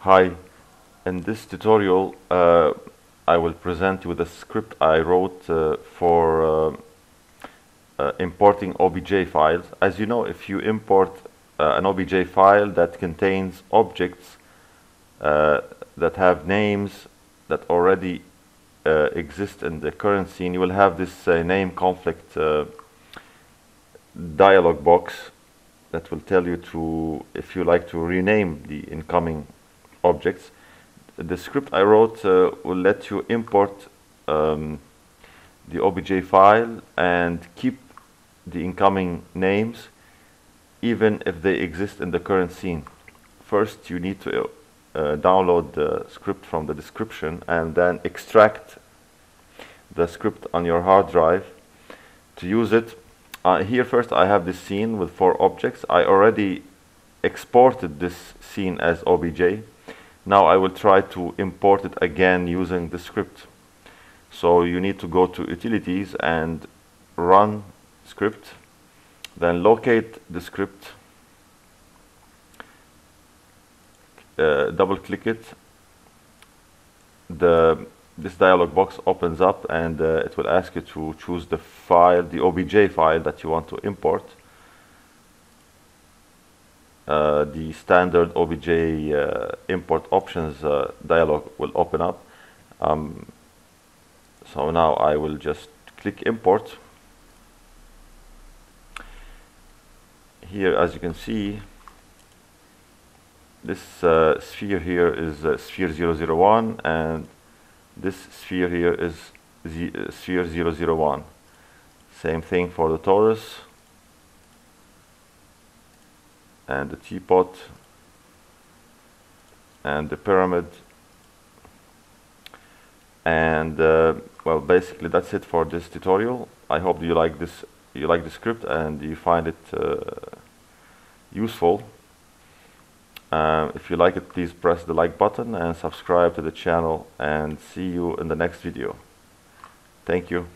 Hi, in this tutorial I will present you the script I wrote for importing OBJ files. As you know, if you import an OBJ file that contains objects that have names that already exist in the current scene, you will have this name conflict dialog box that will tell you to, if you like to rename the incoming objects. The script I wrote will let you import the OBJ file and keep the incoming names even if they exist in the current scene. First, you need to download the script from the description and then extract the script on your hard drive to use it. Here first I have this scene with 4 objects. I already exported this scene as OBJ. Now I will try to import it again using the script. So you need to go to Utilities and Run Script, then locate the script, double click it. This dialog box opens up and it will ask you to choose the file, the OBJ file that you want to import. The standard OBJ import options dialog will open up. So now I will just click import. Here, as you can see, this sphere here is sphere 001 and this sphere here is sphere 001. Same thing for the torus and the teapot and the pyramid. And well, basically that's it for this tutorial. I hope you like this. You like the script and you find it useful. If you like it, please press the like button and subscribe to the channel, and see you in the next video. Thank you.